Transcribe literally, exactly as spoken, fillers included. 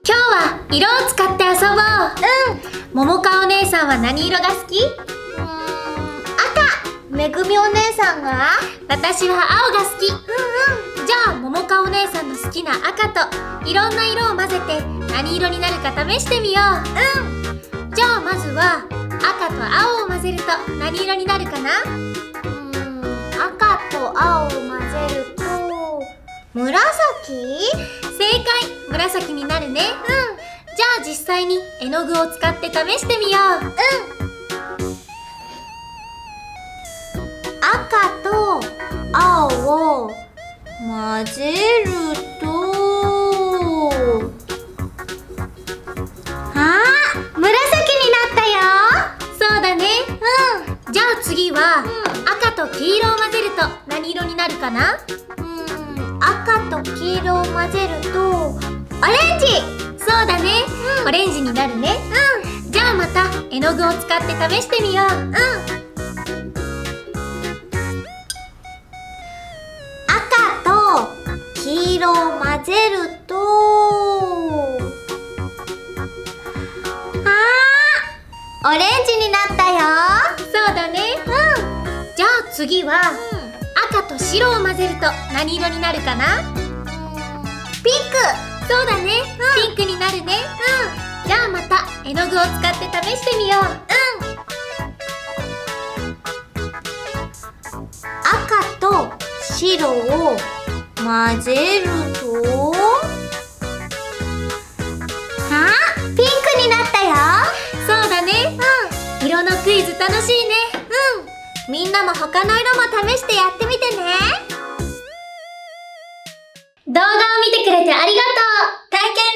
今日は色を使って遊ぼう。うん。桃香お姉さんは何色が好き？うーん、赤。めぐみお姉さんが？私は青が好き。うんうん。じゃあ桃香お姉さんの好きな赤といろんな色を混ぜて何色になるか試してみよう。うん。じゃあまずは赤と青を混ぜると何色になるかな？うーん、赤と青を混ぜると紫？正解、紫になるね。うん。じゃあ実際に絵の具を使って試してみよう。うん。赤と青を混ぜると、あー、紫になったよ。そうだね。うん。じゃあ次は、うん、赤と黄色を混ぜると何色になるかな？赤と黄色を混ぜるとオレンジ。そうだね、うん、オレンジになるね。うん。じゃあまた絵の具を使って試してみよう。うん。赤と黄色を混ぜると、あー、オレンジになったよ。そうだね。うん。じゃあ次は、うん、赤と白を混ぜると何色になるかな？ピンク。そうだね、うん、ピンクになるね。うん。じゃあまた絵の具を使って試してみよう。うん。赤と白を混ぜると、あ、ピンクになったよ。そうだね。うん。色のクイズ楽しいね。うん。みんなも他の色も試してやってみてね。動画を見てくれてありがとう。体験